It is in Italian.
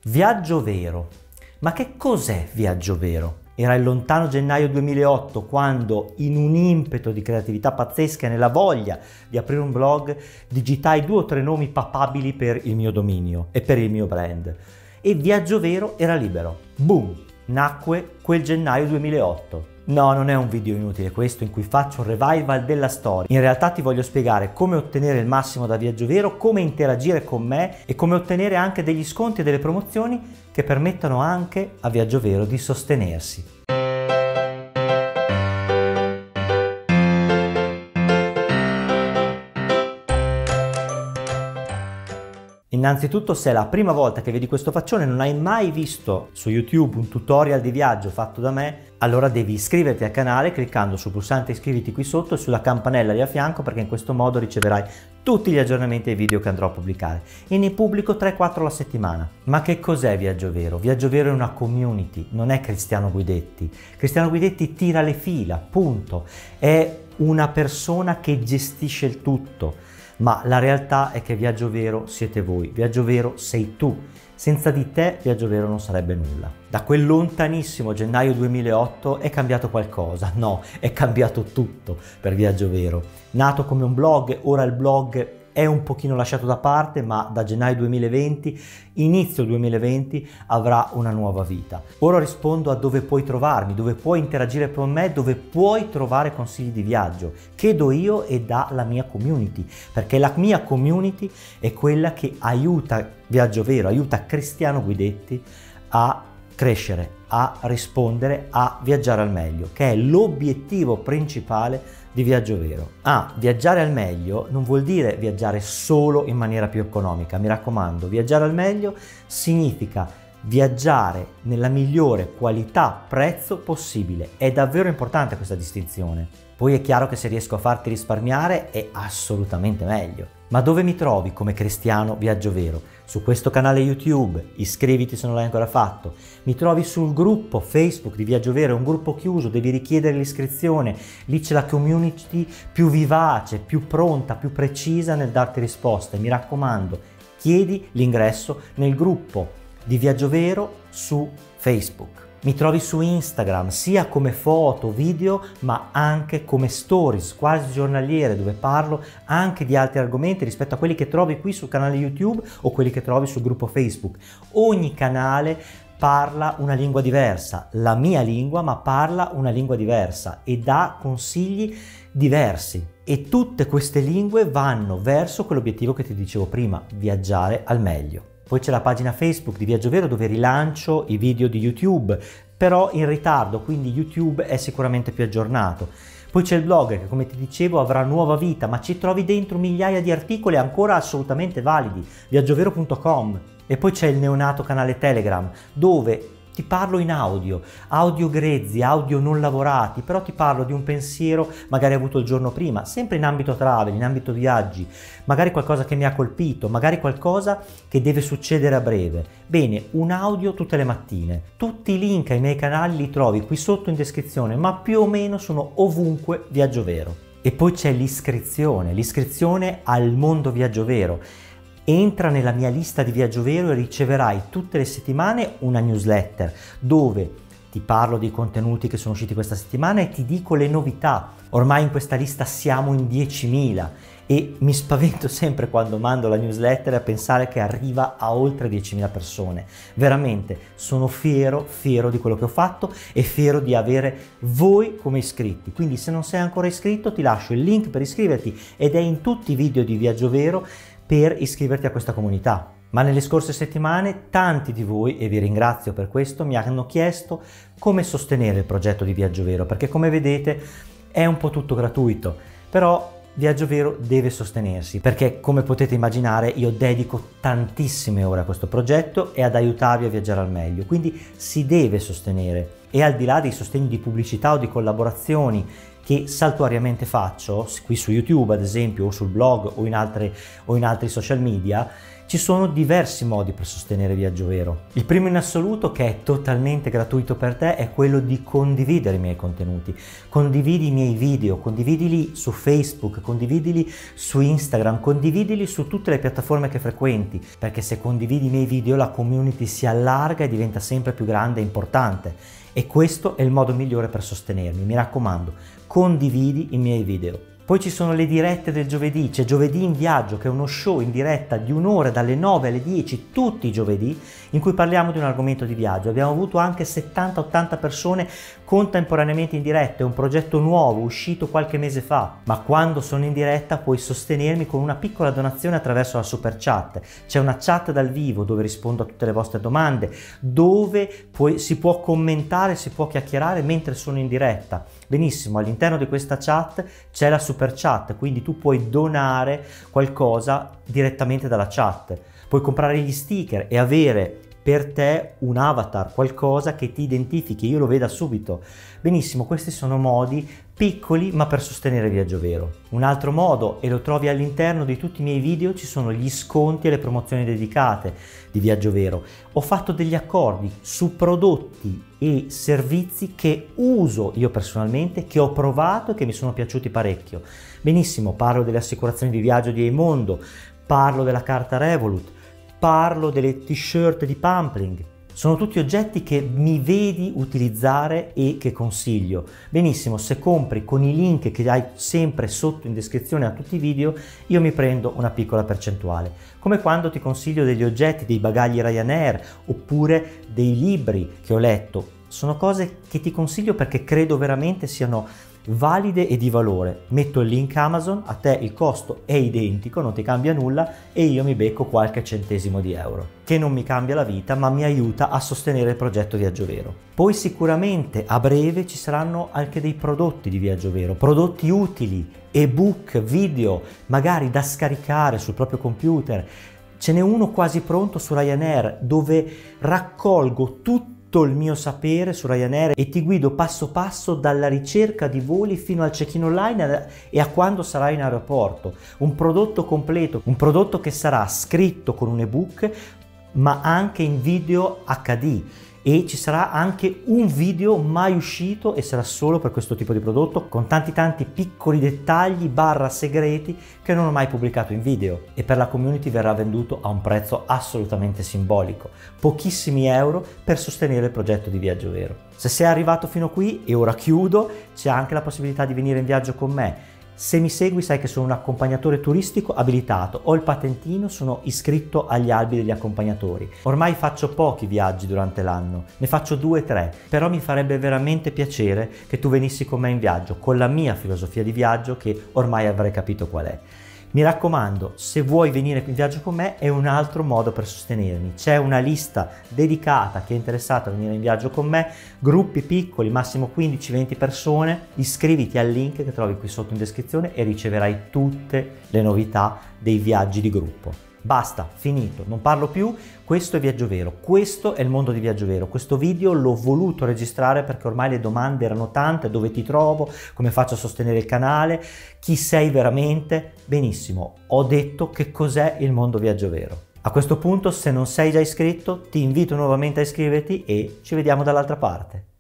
Viaggio vero. Ma che cos'è viaggio vero? Era il lontano gennaio 2008 quando, in un impeto di creatività pazzesca e nella voglia di aprire un blog, digitai 2 o 3 nomi papabili per il mio dominio e per il mio brand. E Viaggio Vero era libero. Boom! Nacque quel gennaio 2008. No, non è un video inutile questo in cui faccio un revival della storia. In realtà ti voglio spiegare come ottenere il massimo da Viaggio Vero, come interagire con me e come ottenere anche degli sconti e delle promozioni che permettano anche a Viaggio Vero di sostenersi. Innanzitutto, se è la prima volta che vedi questo faccione e non hai mai visto su YouTube un tutorial di viaggio fatto da me, allora devi iscriverti al canale cliccando sul pulsante iscriviti qui sotto e sulla campanella lì a fianco, perché in questo modo riceverai tutti gli aggiornamenti ai video che andrò a pubblicare, e ne pubblico 3-4 alla settimana. Ma che cos'è Viaggio Vero? Viaggio Vero è una community, non è Cristiano Guidetti. Cristiano Guidetti tira le fila, punto. È una persona che gestisce il tutto. Ma la realtà è che Viaggio Vero siete voi, Viaggio Vero sei tu. Senza di te Viaggio Vero non sarebbe nulla. Da quel lontanissimo gennaio 2008 è cambiato qualcosa? No, è cambiato tutto per Viaggio Vero. Nato come un blog, ora il blog è un pochino lasciato da parte, ma da gennaio 2020, inizio 2020, avrà una nuova vita. Ora rispondo a dove puoi trovarmi, dove puoi interagire con me, dove puoi trovare consigli di viaggio, che do io e dà la mia community, perché la mia community è quella che aiuta Viaggio Vero, aiuta Cristiano Guidetti a crescere, a rispondere, a viaggiare al meglio, che è l'obiettivo principale di Viaggio Vero. Viaggiare al meglio non vuol dire viaggiare solo in maniera più economica, mi raccomando, viaggiare al meglio significa viaggiare nella migliore qualità-prezzo possibile. È davvero importante questa distinzione. Poi è chiaro che se riesco a farti risparmiare è assolutamente meglio. Ma dove mi trovi come Cristiano Viaggio Vero? Su questo canale YouTube, iscriviti se non l'hai ancora fatto. Mi trovi sul gruppo Facebook di Viaggio Vero, è un gruppo chiuso, devi richiedere l'iscrizione. Lì c'è la community più vivace, più pronta, più precisa nel darti risposte. Mi raccomando, chiedi l'ingresso nel gruppo di Viaggio Vero su Facebook. Mi trovi su Instagram sia come foto, video, ma anche come stories quasi giornaliere, dove parlo anche di altri argomenti rispetto a quelli che trovi qui sul canale YouTube o quelli che trovi sul gruppo Facebook. Ogni canale parla una lingua diversa, la mia lingua, ma parla una lingua diversa e dà consigli diversi. E tutte queste lingue vanno verso quell'obiettivo che ti dicevo prima, viaggiare al meglio. Poi c'è la pagina Facebook di Viaggio Vero dove rilancio i video di YouTube, però in ritardo, quindi YouTube è sicuramente più aggiornato. Poi c'è il blog che, come ti dicevo, avrà nuova vita, ma ci trovi dentro migliaia di articoli ancora assolutamente validi, viaggiovero.com. E poi c'è il neonato canale Telegram, dove ti parlo in audio grezzi, audio non lavorati, però ti parlo di un pensiero magari avuto il giorno prima, sempre in ambito travel, in ambito viaggi, magari qualcosa che mi ha colpito, magari qualcosa che deve succedere a breve. Bene, un audio tutte le mattine. Tutti i link ai miei canali li trovi qui sotto in descrizione, ma più o meno sono ovunque Viaggio Vero. E poi c'è l'iscrizione al mondo Viaggio Vero. Entra nella mia lista di Viaggio Vero e riceverai tutte le settimane una newsletter dove ti parlo dei contenuti che sono usciti questa settimana e ti dico le novità. Ormai in questa lista siamo in 10.000 e mi spavento sempre quando mando la newsletter a pensare che arriva a oltre 10.000 persone. Veramente sono fiero di quello che ho fatto e fiero di avere voi come iscritti. Quindi se non sei ancora iscritto ti lascio il link per iscriverti ed è in tutti i video di Viaggio Vero per iscriverti a questa comunità. Ma nelle scorse settimane tanti di voi, e vi ringrazio per questo, mi hanno chiesto come sostenere il progetto di Viaggio Vero, perché come vedete è un po' tutto gratuito, però Viaggio Vero deve sostenersi, perché come potete immaginare io dedico tantissime ore a questo progetto e ad aiutarvi a viaggiare al meglio, quindi si deve sostenere. E al di là dei sostegni di pubblicità o di collaborazioni che saltuariamente faccio, qui su YouTube ad esempio, o sul blog o in altri social media, Ci sono diversi modi per sostenere Viaggio Vero. Il primo in assoluto, che è totalmente gratuito per te, è quello di condividere i miei contenuti. Condividi i miei video, condividili su Facebook, condividili su Instagram, condividili su tutte le piattaforme che frequenti, perché se condividi i miei video la community si allarga e diventa sempre più grande e importante. E questo è il modo migliore per sostenermi. Mi raccomando, condividi i miei video. Poi ci sono le dirette del giovedì, c'è Giovedì in Viaggio, che è uno show in diretta di un'ora dalle 9 alle 10 tutti i giovedì, in cui parliamo di un argomento di viaggio. Abbiamo avuto anche 70-80 persone contemporaneamente in diretta, è un progetto nuovo, uscito qualche mese fa, ma quando sono in diretta puoi sostenermi con una piccola donazione attraverso la super chat. C'è una chat dal vivo dove rispondo a tutte le vostre domande, dove si può commentare, si può chiacchierare mentre sono in diretta. Benissimo, all'interno di questa chat c'è la super chat, quindi tu puoi donare qualcosa direttamente dalla chat, puoi comprare gli sticker e avere per te un avatar, qualcosa che ti identifichi, io lo veda subito. Benissimo, questi sono modi piccoli ma per sostenere Viaggio Vero. Un altro modo, e lo trovi all'interno di tutti i miei video, ci sono gli sconti e le promozioni dedicate di Viaggio Vero. Ho fatto degli accordi su prodotti e servizi che uso io personalmente, che ho provato e che mi sono piaciuti parecchio. Benissimo, parlo delle assicurazioni di viaggio di Emondo, parlo della carta Revolut, parlo delle t-shirt di Pampling. Sono tutti oggetti che mi vedi utilizzare e che consiglio. Benissimo, se compri con i link che hai sempre sotto in descrizione a tutti i video, io mi prendo una piccola percentuale. Come quando ti consiglio degli oggetti, dei bagagli Ryanair oppure dei libri che ho letto. Sono cose che ti consiglio perché credo veramente siano valide e di valore. Metto il link Amazon, a te il costo è identico, non ti cambia nulla e io mi becco qualche centesimo di euro, che non mi cambia la vita ma mi aiuta a sostenere il progetto Viaggio Vero. Poi sicuramente a breve ci saranno anche dei prodotti di Viaggio Vero, prodotti utili, ebook, video, magari da scaricare sul proprio computer. Ce n'è uno quasi pronto su Ryanair dove raccolgo tutto il mio sapere su Ryanair e ti guido passo passo dalla ricerca di voli fino al check-in online e a quando sarai in aeroporto. Un prodotto completo, un prodotto che sarà scritto con un ebook ma anche in video HD, e ci sarà anche un video mai uscito e sarà solo per questo tipo di prodotto, con tanti piccoli dettagli / segreti che non ho mai pubblicato in video, e per la community verrà venduto a un prezzo assolutamente simbolico, pochissimi euro, per sostenere il progetto di Viaggio Vero. Se sei arrivato fino qui, e ora chiudo, c'è anche la possibilità di venire in viaggio con me. Se mi segui sai che sono un accompagnatore turistico abilitato, ho il patentino, sono iscritto agli albi degli accompagnatori. Ormai faccio pochi viaggi durante l'anno, ne faccio 2-3, però mi farebbe veramente piacere che tu venissi con me in viaggio, con la mia filosofia di viaggio che ormai avrai capito qual è. Mi raccomando, se vuoi venire in viaggio con me è un altro modo per sostenermi. C'è una lista dedicata a chi è interessato a venire in viaggio con me, gruppi piccoli, massimo 15-20 persone. Iscriviti al link che trovi qui sotto in descrizione e riceverai tutte le novità dei viaggi di gruppo. Basta, finito, non parlo più, questo è Viaggio Vero, questo è il mondo di Viaggio Vero. Questo video l'ho voluto registrare perché ormai le domande erano tante: dove ti trovo, come faccio a sostenere il canale, chi sei veramente. Benissimo, ho detto che cos'è il mondo Viaggio Vero. A questo punto, se non sei già iscritto, ti invito nuovamente a iscriverti e ci vediamo dall'altra parte.